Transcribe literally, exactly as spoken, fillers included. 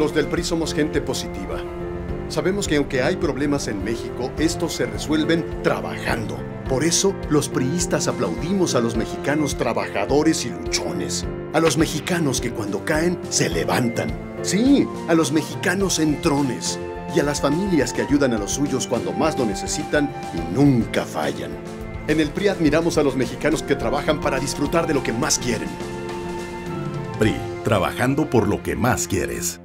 Los del P R I somos gente positiva. Sabemos que aunque hay problemas en México, estos se resuelven trabajando. Por eso, los priistas aplaudimos a los mexicanos trabajadores y luchones. A los mexicanos que cuando caen, se levantan. Sí, a los mexicanos entrones. Y a las familias que ayudan a los suyos cuando más lo necesitan y nunca fallan. En el P R I admiramos a los mexicanos que trabajan para disfrutar de lo que más quieren. P R I, trabajando por lo que más quieres.